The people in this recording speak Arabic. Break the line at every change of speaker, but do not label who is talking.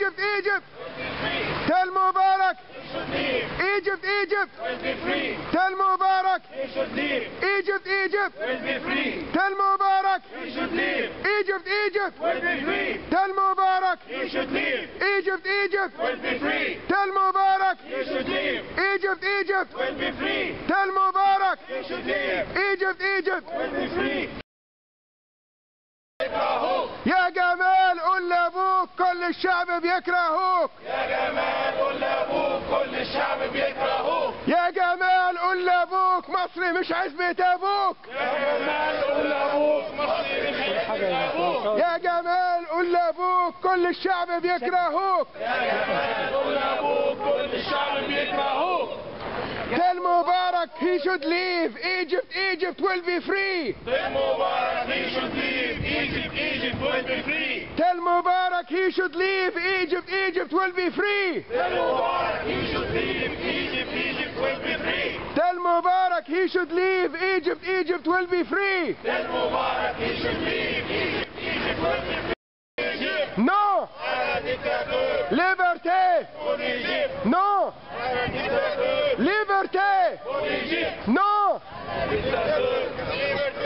Egypt, Egypt. Tell Mubarak. Egypt, Egypt. Tell Mubarak. Egypt, Egypt. Tell Mubarak. Egypt, Egypt. Tell Mubarak. Egypt, Egypt. Tell Mubarak. Egypt, Egypt. Tell Mubarak. Egypt, Egypt. يا جمال قول لابوك كل الشعب بيكرهوك.
يا جمال قول لابوك كل الشعب بيكرهوك.
يا جمال قول لابوك مصر مش عزبة ابوك.
يا جمال قول لابوك مصر مش عزبة ابوك.
يا جمال قول لابوك كل الشعب بيكرهوك.
يا جمال قول لابوك كل الشعب بيكرهوك.
Tell Mubarak he should leave. Egypt, Egypt will be free.
Tell Mubarak he should leave. Egypt, Egypt will be free.
Tell Mubarak he should leave. Egypt, Egypt will be free.
Tell Mubarak he should leave. Egypt, Egypt will be free.
Tell Mubarak he should leave. Egypt, Egypt will be free.
Tell Mubarak he should leave. Egypt, Egypt will be free.
No. Liberté. No. Liberté. No.